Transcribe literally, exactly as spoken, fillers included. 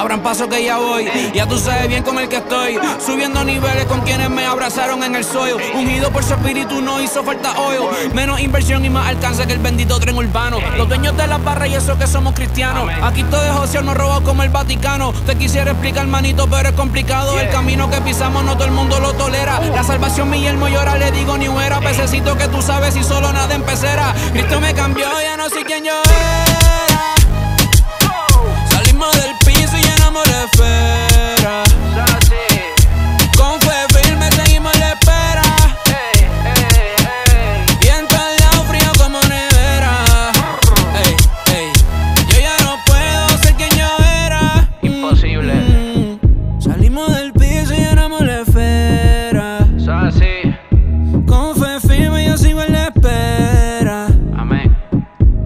abran paso que ya voy. Ya tú sabes bien con el que estoy, subiendo niveles con quienes me abrazaron en el suelo. Ungido por su espíritu no hizo falta hoyo. Menos inversión y más alcance que el bendito tren urbano. Los dueños de las barras y eso que somos cristianos. Aquí todo es ocio, no robado como el Vaticano. Te quisiera explicar, manito, pero es complicado. El camino que pisamos no todo el mundo lo tolera. La salvación mi yermo llora, le digo ni huera. Pececito que tú sabes y solo nada en pecera. Cristo me cambió, ya no sé quién yo era.